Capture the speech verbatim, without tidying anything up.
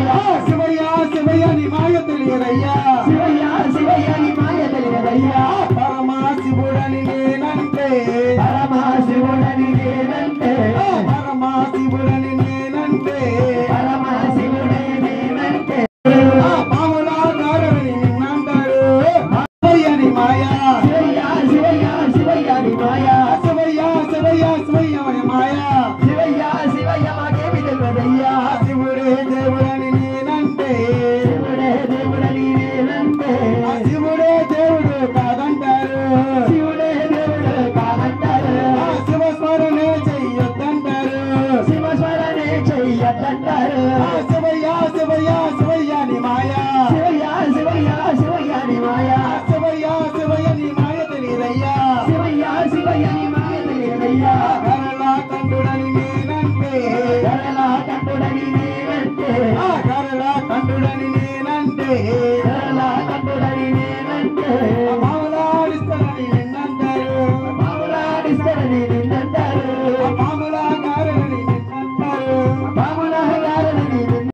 శివయ్య శివయ్య నీ మాయ తెలియదయ్యా శివయ్య శివయ్య నీ మాయ తెలియదయ్యా పరమా శివుడని నేనంటే పరమా శివుడని నేనంటే పరమా శివుడని నేనంటే పరమా శివుడని నేనంటే పాములా గారని నిన్నంటారు శివయ్యని మాయా శివయ్య శివయ్య శివయ్య నీ మాయ శివయ్య శివయ్య శివయ్య మాయా శివయ్య శివయ్య మాకేమి తెలియదయ్యా శివుడే దేవుడని నేనంటే శివుడే దేవుడని నేనంటే శివుడే దేవుడు కాదంటారు శివుడే దేవుడు కాదంటారు శివస్మరణే చెయ్యొద్దంటారు శివస్మరణే చెయ్యొద్దంటారు శివయ్య శివయ్య శివయ్య నీ మాయా శివయ్య శివయ్య శివయ్య నీ మాయ శివయ్య శివయ్య నీ మాయ తెలియదయ్యా శివయ్య శివయ్య నీ మాయ తెలియదయ్యా కరళా కంఠుడని నేనంటే కరళా కంఠుడని నేనంటే కరళా కంఠుడని నేనంటే కరళా కంఠుడని నేనంటే మామలాడిస్తానని నిన్నంటారు మామలాడిస్తానని